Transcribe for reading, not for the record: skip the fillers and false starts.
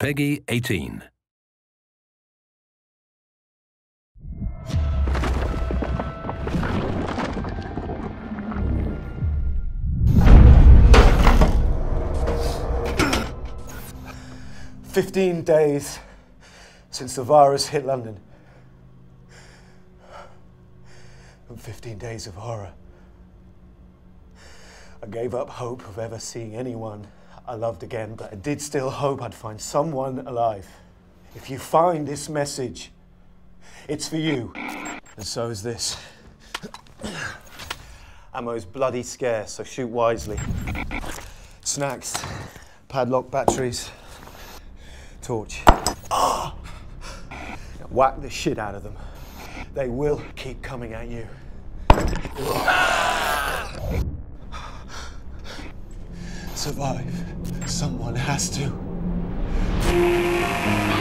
Peggy 18. "15 days since the virus hit London. And 15 days of horror. I gave up hope of ever seeing anyone I loved again, but I did still hope I'd find someone alive. If you find this message, it's for you. And so is this. Ammo's bloody scarce, so shoot wisely. Snacks, padlock batteries, torch. Whack the shit out of them. They will keep coming at you. Survive. Someone has to.